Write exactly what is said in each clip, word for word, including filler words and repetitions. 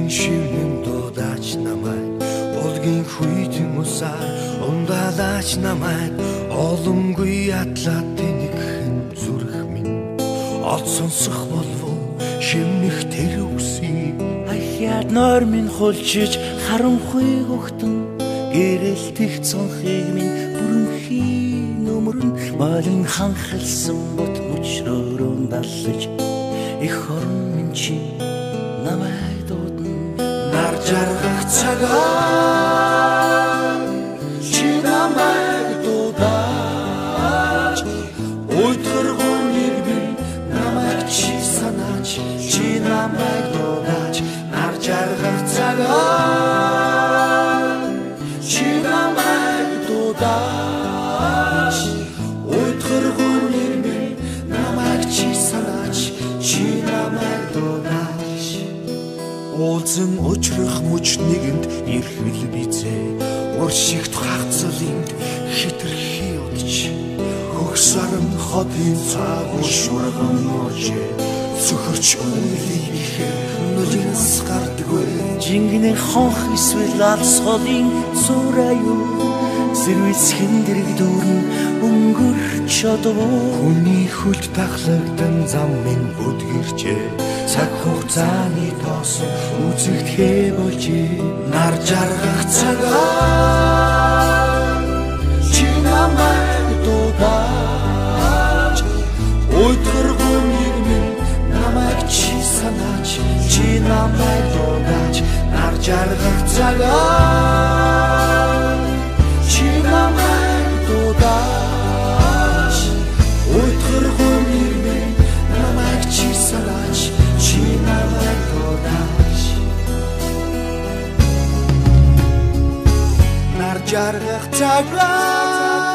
шивнэн дуудаач намайг Болгийн хүйтэн усаар ундалаач намайг Олонгүй ядлаад тэнэгхэн зүрх минь Ол сонсох болов шимнэх тэр үгсийг Аяад нойр минь хулжиж харанхуйг өгтөн Гэрэлтэх цонхыг минь бүрэнхий нөмөрн Малин ханхалсан бот мөчрөөрөн даллаж Их орон минь чи намайг дуудна Нар жаргах цагаар чи намайг дуудаач Уйтгаргууныг минь намайг чи санаач Чи намайг дуудаач Нар жаргах цагаар чи намайг дуудаач Уйтгаргууныг минь намайг чи санаач Чи намайг дуудаач Уулзан өчрөх мөч нэгэнд эрхэл бизээ Уршигт хагцлынд хитрхи удч Хөгсөрн хотын цаагур шурган мөржээ Цөхөрч үнэлий ихээр нулинс гардаггүй Жингэнэ хонх эсвэл алсголын зураю Сэрвэлсхэн дэрэг дүүрэн өнгөрч одов Хүний хүлт тахлагдан зам минь өдгөрчээ Цаг хугацааны тоосон үзэгдэхээ болжээ Нар жаргах цагаар чи намайг дуудаач Уйтгаргууныг минь намайг чи санаач Чи намайг дуудаач Нар жаргах цагаар чи намайг дуудаач Уйтгаргууныг минь намайг чи санаач Чи намайг дуудаач Нар жаргах цагаар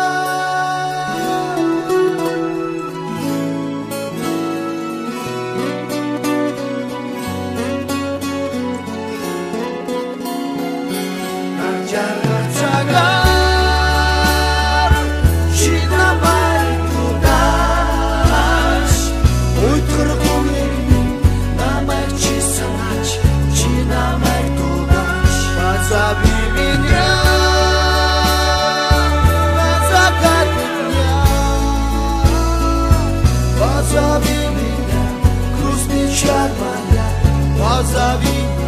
Нар жаргах цагаар чи намайг дуудаач Уйтгаргууныг минь намайг чи санаач Чи намайг дуудаач Позови меня на закат дня Позови меня грустный час моя Позови